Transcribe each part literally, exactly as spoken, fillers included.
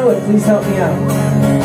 do it. Please help me out.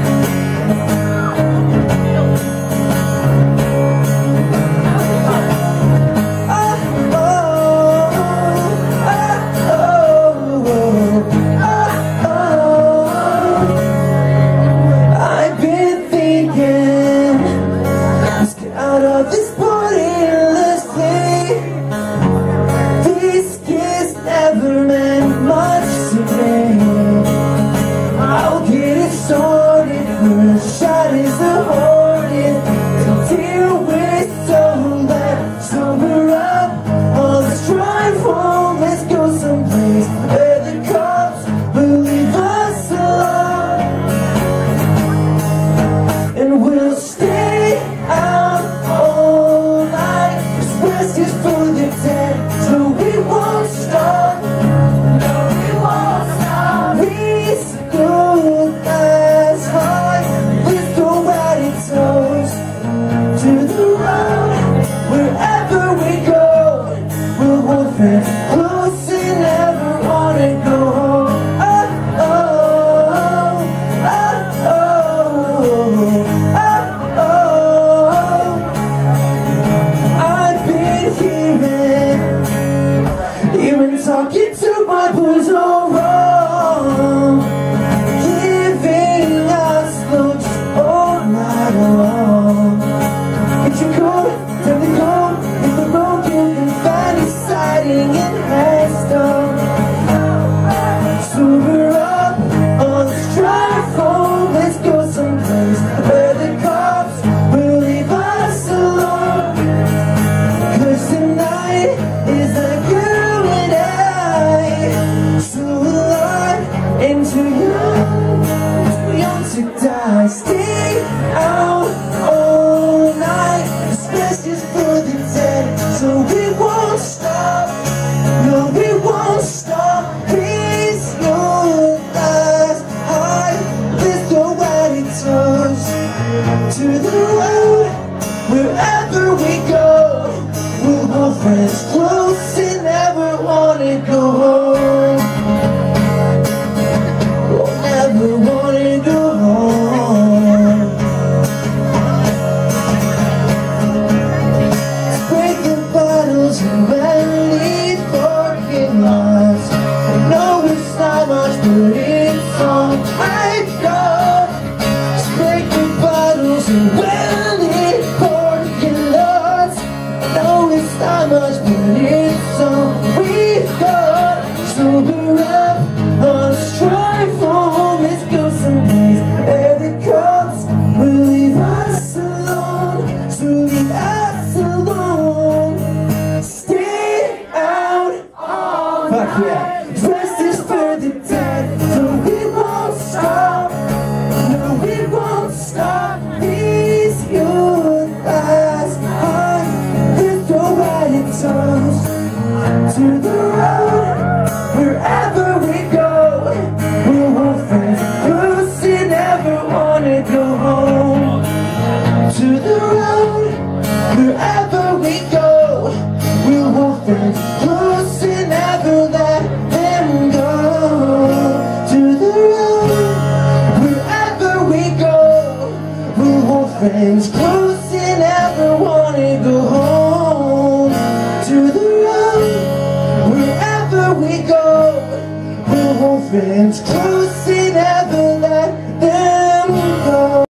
Close and never wanna go home. Oh, oh, oh, oh, oh, oh. I've been hearing you've been talking to my boys all wrong, giving us looks all night long. Get your coat, turn the coat, hit the road, you can find it siding in Headstone. Sober up on this drive home, let's go someplace where the cops will leave us alone. Cause tonight is like you and I, so alive and too young, too young to die. Stay out all night, this place is for the dead, so we won't stop. No, we won't stop. Raise your eyes high, lift your white toes to the road. Wherever we go, we'll hold friends close and never wanna go home. We'll never wanna go home. Breaking bottles and rallies, forking lives. I know it's not much, but it's all I got. Breaking bottles and rallies, forking lives. I know it's not much, but it's all we've got. Sober up on this drive home, let's go someplace where the cops will leave us alone. So leave us alone. Stay out all night. Fuck yeah. Dressed is for the dead, so we won't stop. No, we won't stop. These your eyes high, lift your white toes to the road. Wherever we go, we'll hold friends close and never wanna go home. To the road, wherever we go, we'll hold friends close and never let them go. To the road, wherever we go, we'll hold friends close and never wanna go home. To the road, wherever we go, we'll hold friends close